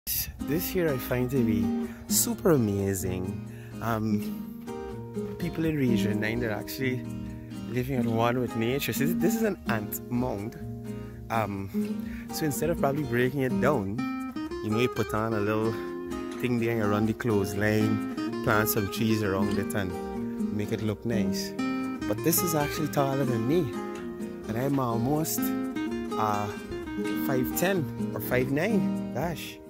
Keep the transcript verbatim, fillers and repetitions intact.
This here I find to be super amazing. Um, people in region nine, they're actually living at one with nature. So this is an ant mound. Um, so instead of probably breaking it down, you know, you put on a little thing there and you run the clothesline, plant some trees around it and make it look nice. But this is actually taller than me, and I'm almost uh, five ten or five nine. Gosh.